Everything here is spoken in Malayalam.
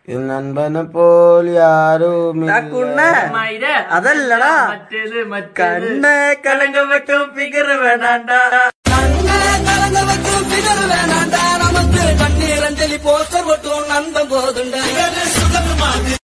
നൻപനെ പോൽ യാരും അതല്ലടാ കണ്ണ് കലങ്കം വെക്കും ഫിഗർ വേണാണ്ട നമുക്ക് കണ്ണീരഞ്ജലി പോസ്റ്റർ കൊട്ടും നന്ദം പോതുണ്ട്